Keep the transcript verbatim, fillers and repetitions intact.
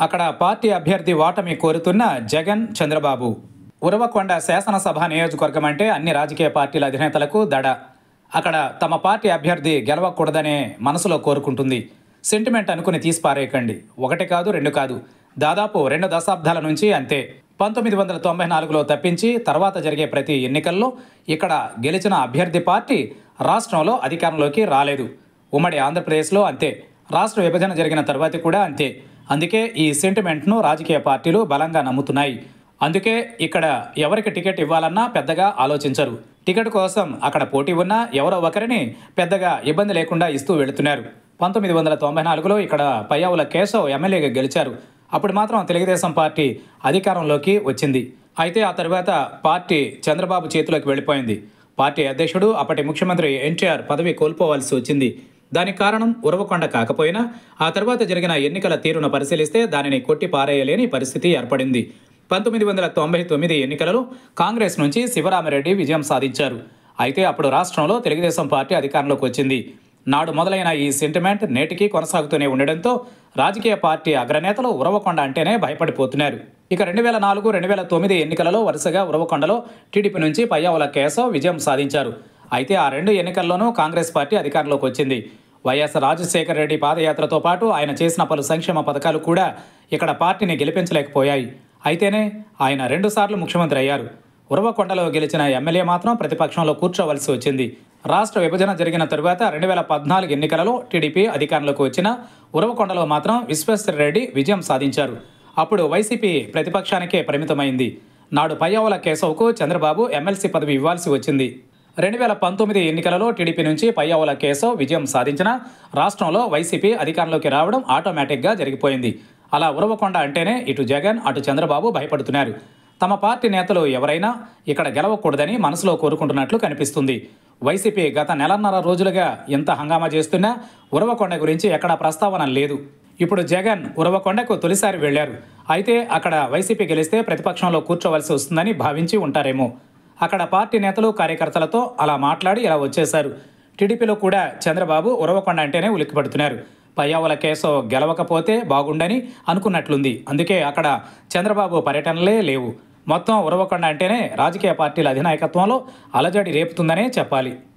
అక్కడ పార్టీ అభ్యర్థి ఓటమి కోరుతున్న జగన్, చంద్రబాబు. ఉరవకొండ శాసనసభ నియోజకవర్గం అంటే అన్ని రాజకీయ పార్టీల అధినేతలకు దడ. అక్కడ తమ పార్టీ అభ్యర్థి గెలవకూడదనే మనసులో కోరుకుంటుంది. సెంటిమెంట్ అనుకుని తీసిపారేయకండి. ఒకటి కాదు, రెండు కాదు, దాదాపు రెండు దశాబ్దాల నుంచి అంతే. పంతొమ్మిది వందల తొంభై నాలుగులో తప్పించి తర్వాత జరిగే ప్రతి ఎన్నికల్లో ఇక్కడ గెలిచిన అభ్యర్థి పార్టీ రాష్ట్రంలో అధికారంలోకి రాలేదు. ఉమ్మడి ఆంధ్రప్రదేశ్లో అంతే. రాష్ట్ర విభజన జరిగిన తర్వాత కూడా అంతే. అందుకే ఈ సెంటిమెంట్ను రాజకీయ పార్టీలు బలంగా నమ్ముతున్నాయి. అందుకే ఇక్కడ ఎవరికి టికెట్ ఇవ్వాలన్నా పెద్దగా ఆలోచించరు. టికెట్ కోసం అక్కడ పోటీ ఉన్నా ఎవరో ఒకరిని పెద్దగా ఇబ్బంది లేకుండా ఇస్తూ వెళుతున్నారు. పంతొమ్మిది వందల తొంభై నాలుగులో ఇక్కడ పయ్యావుల కేశవ్ ఎమ్మెల్యేగా గెలిచారు. అప్పుడు మాత్రం తెలుగుదేశం పార్టీ అధికారంలోకి వచ్చింది. అయితే ఆ తర్వాత పార్టీ చంద్రబాబు చేతిలోకి వెళ్ళిపోయింది. పార్టీ అధ్యక్షుడు అప్పటి ముఖ్యమంత్రి ఎన్టీఆర్ పదవి కోల్పోవాల్సి వచ్చింది. దానికి కారణం ఉరవకొండ కాకపోయినా ఆ తర్వాత జరిగిన ఎన్నికల తీరును పరిశీలిస్తే దానిని కొట్టి పారేయలేని పరిస్థితి ఏర్పడింది. పంతొమ్మిది వందల తొంభై తొమ్మిది ఎన్నికలలో కాంగ్రెస్ నుంచి శివరామిరెడ్డి విజయం సాధించారు. అయితే అప్పుడు రాష్ట్రంలో తెలుగుదేశం పార్టీ అధికారంలోకి వచ్చింది. నాడు మొదలైన ఈ సెంటిమెంట్ నేటికీ కొనసాగుతూనే ఉండడంతో రాజకీయ పార్టీ అగ్రనేతలు ఉరవకొండ అంటేనే భయపడిపోతున్నారు. ఇక రెండు వేల నాలుగు రెండు వేల తొమ్మిది ఎన్నికలలో వరుసగా ఉరవకొండలో టీడీపీ నుంచి పయ్యావుల కేశవ్ విజయం సాధించారు. అయితే ఆ రెండు ఎన్నికల్లోనూ కాంగ్రెస్ పార్టీ అధికారంలోకి వచ్చింది. వైఎస్ రాజశేఖర రెడ్డి పాదయాత్రతో పాటు ఆయన చేసిన పలు సంక్షేమ పథకాలు కూడా ఇక్కడ పార్టీని గెలిపించలేకపోయాయి. అయితేనే ఆయన రెండుసార్లు ముఖ్యమంత్రి అయ్యారు. ఉరవకొండలో గెలిచిన ఎమ్మెల్యే మాత్రం ప్రతిపక్షంలో కూర్చోవలసి వచ్చింది. రాష్ట్ర విభజన జరిగిన తరువాత రెండు వేల పద్నాలుగు ఎన్నికలలో టీడీపీ అధికారంలోకి వచ్చిన ఉరవకొండలో మాత్రం విశ్వేశ్వరరెడ్డి విజయం సాధించారు. అప్పుడు వైసీపీ ప్రతిపక్షానికే పరిమితమైంది. నాడు పయ్యావుల కేశవ్కు చంద్రబాబు ఎమ్మెల్సీ పదవి ఇవ్వాల్సి వచ్చింది. రెండు వేల పంతొమ్మిది ఎన్నికలలో టీడీపీ నుంచి పయ్యావుల కేశవ్ విజయం సాధించిన రాష్ట్రంలో వైసీపీ అధికారంలోకి రావడం ఆటోమేటిక్గా జరిగిపోయింది. అలా ఉరవకొండ అంటేనే ఇటు జగన్ అటు చంద్రబాబు భయపడుతున్నారు. తమ పార్టీ నేతలు ఎవరైనా ఇక్కడ గెలవకూడదని మనసులో కోరుకుంటున్నట్లు కనిపిస్తుంది. వైసీపీ గత నెలన్నర రోజులుగా ఎంత హంగామా చేస్తున్నా ఉరవకొండ గురించి ఎక్కడా ప్రస్తావన లేదు. ఇప్పుడు జగన్ ఉరవకొండకు తొలిసారి వెళ్లారు. అయితే అక్కడ వైసీపీ గెలిస్తే ప్రతిపక్షంలో కూర్చోవలసి వస్తుందని భావించి ఉంటారేమో. అక్కడ పార్టీ నేతలు కార్యకర్తలతో అలా మాట్లాడి ఇలా వచ్చేశారు. టీడీపీలో కూడా చంద్రబాబు ఉరవకొండ అంటేనే ఉలిక్కిపడుతున్నారు. పయ్యావుల కేశవ్ గెలవకపోతే బాగుండని అనుకున్నట్లుంది. అందుకే అక్కడ చంద్రబాబు పర్యటనలే లేవు. మొత్తం ఉరవకొండ అంటేనే రాజకీయ పార్టీల అధినాయకత్వంలో అలజడి రేపుతుందనే చెప్పాలి.